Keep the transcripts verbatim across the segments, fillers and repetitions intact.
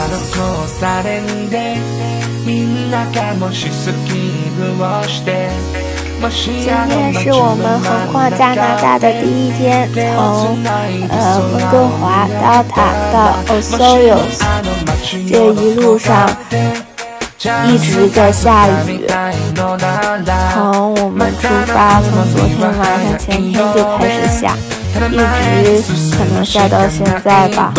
今天是我们横跨加拿大的第一天，从呃温哥华到塔到 Osoyoos， 这一路上一直在下雨，从我们出发，从昨天晚上前天就开始下，一直可能下到现在吧。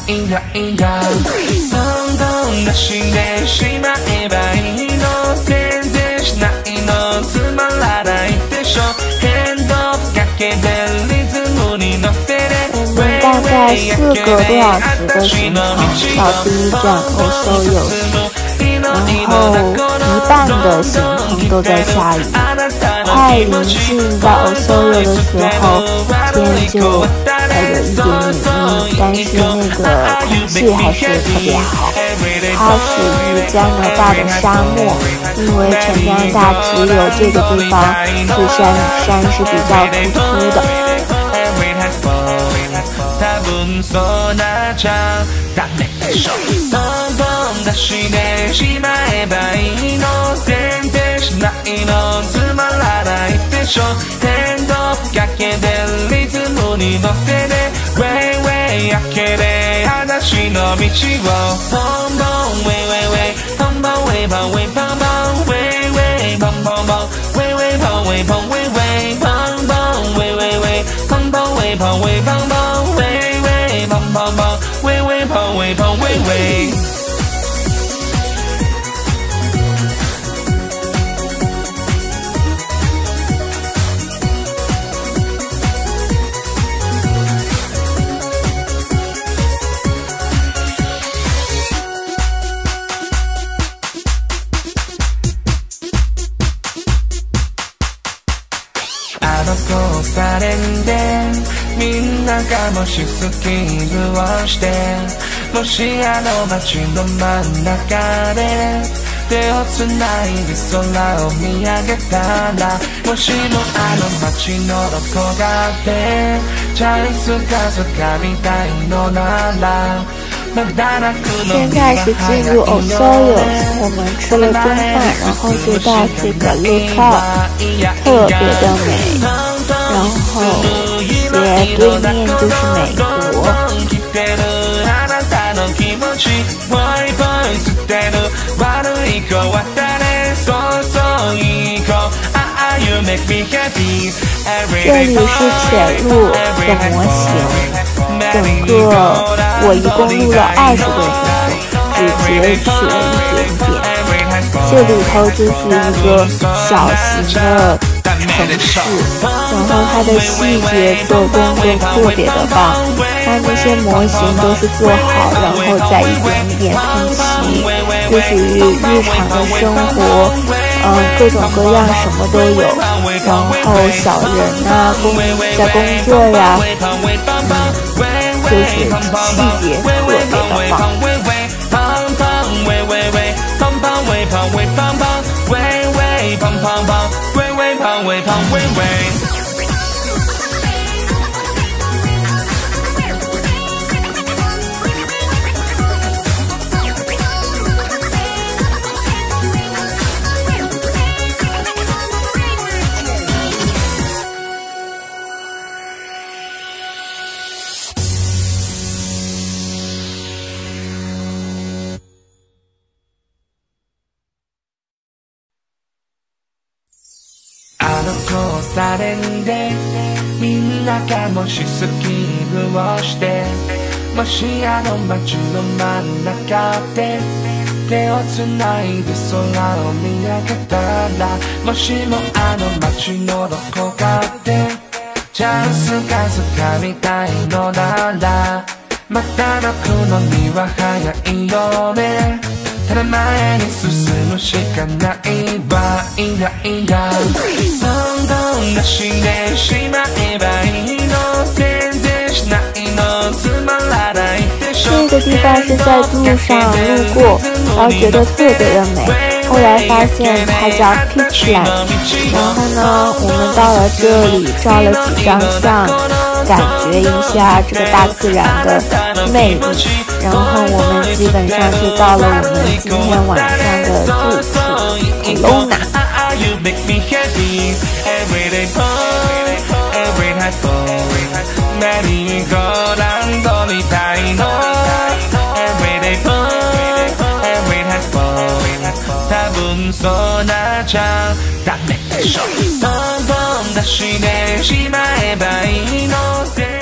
我们大概四个多小时的行程到第一站 Osoyoos， 然后一半的行程都在下雨，快临近到 Osoyoos 的时候，天就呃有一点点阴，但是那个空气还是特别好。它属于加拿大的沙漠，因为全加拿大只有这个地方是山山是比较突出的。みんながもしスキーをしてもしあの街の真ん中で手をつないで空を見上げたらもしもあの街のどこかでチャンスが掴みたいのなら现在是进入 Osoyoos， 我们吃了中饭，然后就到这个 Lookout， 特别的美，然后斜对面就是美国。这里是铁路的模型，整个我一共录了二十多分钟，只截取了一点点。这里头就是一个小型的城市，然后它的细节做工都特别的棒，它那些模型都是做好，然后再一点一点喷漆，就属于日常的生活，嗯、呃，各种各样什么都有，然后小人啊，工在工作呀，嗯，就是细节特别的棒。交差点でみんながもしスキーをしてもしあの街の真ん中で手をつないで空を見上げたらもしもあの街のどこかでチャンスが掴みたいのならまた泣くのには早いよねただ前に進むしかないわいやいやどんどん出してしまえばいいの全然しないのつまらないでしょ。这个地方是在路上路过，然后觉得特别的美。后来发现它叫 Peachland， 然后呢，我们到了这里照了几张相，感觉一下这个大自然的魅力。然后我们基本上就到了我们今天晚上的住处 Kelowna。 多分そうなっちゃダメでしょ。どんどん出してしまえばいいの。